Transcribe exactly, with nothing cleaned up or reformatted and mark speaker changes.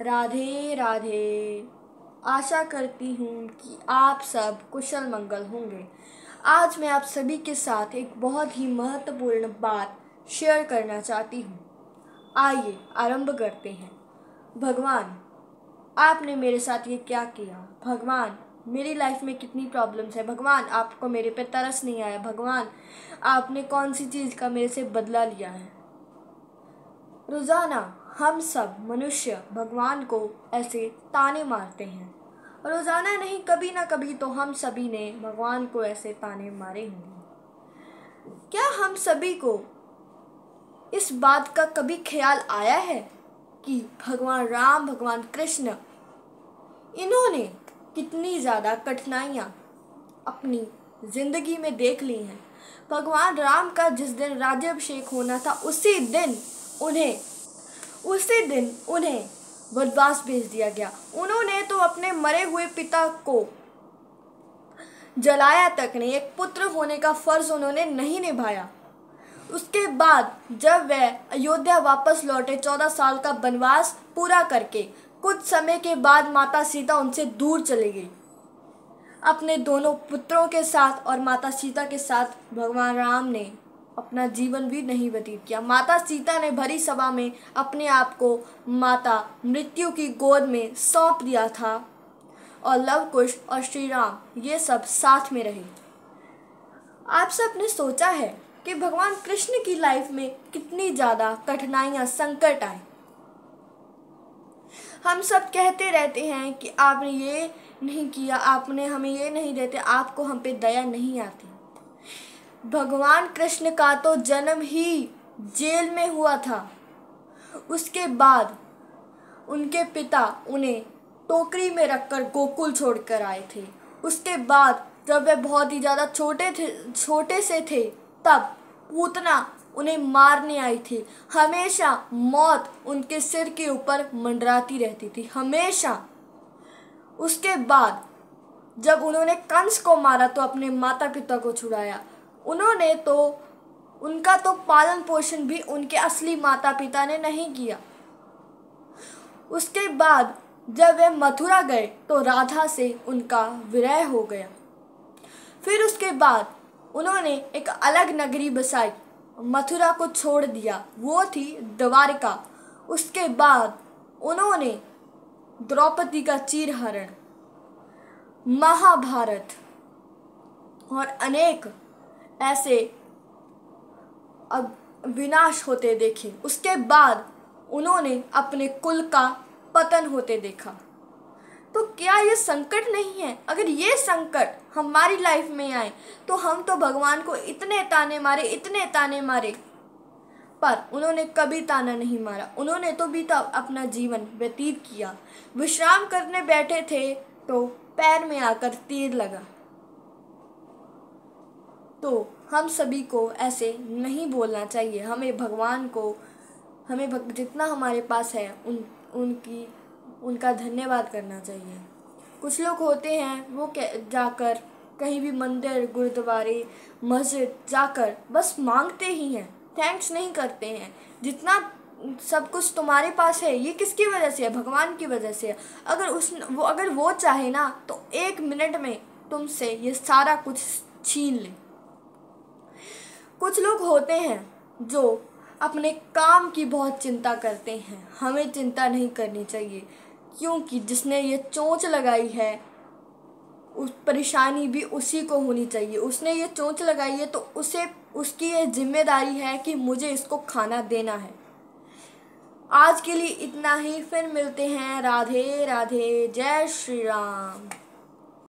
Speaker 1: राधे राधे। आशा करती हूँ कि आप सब कुशल मंगल होंगे। आज मैं आप सभी के साथ एक बहुत ही महत्वपूर्ण बात शेयर करना चाहती हूँ। आइए आरंभ करते हैं। भगवान, आपने मेरे साथ ये क्या किया? भगवान, मेरी लाइफ में कितनी प्रॉब्लम्स है। भगवान, आपको मेरे पे तरस नहीं आया। भगवान, आपने कौन सी चीज़ का मेरे से बदला लिया है? रोज़ाना हम सब मनुष्य भगवान को ऐसे ताने मारते हैं। रोज़ाना नहीं, कभी ना कभी तो हम सभी ने भगवान को ऐसे ताने मारे होंगे। क्या हम सभी को इस बात का कभी ख्याल आया है कि भगवान राम, भगवान कृष्ण, इन्होंने कितनी ज़्यादा कठिनाइयाँ अपनी ज़िंदगी में देख ली हैं? भगवान राम का जिस दिन राज्याभिषेक होना था, उसी दिन उन्हें उसी दिन उन्हें वनवास भेज दिया गया। उन्होंने तो अपने मरे हुए पिता को जलाया तक नहीं, एक पुत्र होने का फर्ज उन्होंने नहीं निभाया। उसके बाद जब वह अयोध्या वापस लौटे चौदह साल का वनवास पूरा करके, कुछ समय के बाद माता सीता उनसे दूर चली गई। अपने दोनों पुत्रों के साथ और माता सीता के साथ भगवान राम ने अपना जीवन भी नहीं व्यतीत किया। माता सीता ने भरी सभा में अपने आप को माता मृत्यु की गोद में सौंप दिया था और लव कुश और श्री राम ये सब साथ में रहे। आप सब ने सोचा है कि भगवान कृष्ण की लाइफ में कितनी ज़्यादा कठिनाइयाँ, संकट आए। हम सब कहते रहते हैं कि आपने ये नहीं किया, आपने हमें ये नहीं देते, आपको हम पे दया नहीं आती। भगवान कृष्ण का तो जन्म ही जेल में हुआ था। उसके बाद उनके पिता उन्हें टोकरी में रखकर गोकुल छोड़कर आए थे। उसके बाद जब वे बहुत ही ज़्यादा छोटे थे छोटे से थे तब पूतना उन्हें मारने आई थी। हमेशा मौत उनके सिर के ऊपर मंडराती रहती थी, हमेशा। उसके बाद जब उन्होंने कंस को मारा तो अपने माता पिता को छुड़ाया। उन्होंने तो उनका तो पालन पोषण भी उनके असली माता पिता ने नहीं किया। उसके बाद जब वे मथुरा गए तो राधा से उनका विरह हो गया। फिर उसके बाद उन्होंने एक अलग नगरी बसाई, मथुरा को छोड़ दिया, वो थी द्वारिका। उसके बाद उन्होंने द्रौपदी का चीरहरण, महाभारत और अनेक ऐसे अब विनाश होते देखे। उसके बाद उन्होंने अपने कुल का पतन होते देखा। तो क्या ये संकट नहीं है? अगर ये संकट हमारी लाइफ में आए तो हम तो भगवान को इतने ताने मारे, इतने ताने मारे, पर उन्होंने कभी ताना नहीं मारा। उन्होंने तो भी तो अपना जीवन व्यतीत किया। विश्राम करने बैठे थे तो पैर में आकर तीर लगा। तो हम सभी को ऐसे नहीं बोलना चाहिए। हमें भगवान को, हमें भग, जितना हमारे पास है उन उनकी उनका धन्यवाद करना चाहिए। कुछ लोग होते हैं वो जाकर कहीं भी मंदिर, गुरुद्वारे, मस्जिद जाकर बस मांगते ही हैं, थैंक्स नहीं करते हैं। जितना सब कुछ तुम्हारे पास है ये किसकी वजह से है? भगवान की वजह से है। अगर उस वो अगर वो चाहे ना तो एक मिनट में तुमसे ये सारा कुछ छीन ले। कुछ लोग होते हैं जो अपने काम की बहुत चिंता करते हैं। हमें चिंता नहीं करनी चाहिए, क्योंकि जिसने ये चोंच लगाई है उस परेशानी भी उसी को होनी चाहिए। उसने ये चोंच लगाई है तो उसे उसकी ये जिम्मेदारी है कि मुझे इसको खाना देना है। आज के लिए इतना ही, फिर मिलते हैं। राधे राधे, जय श्री राम।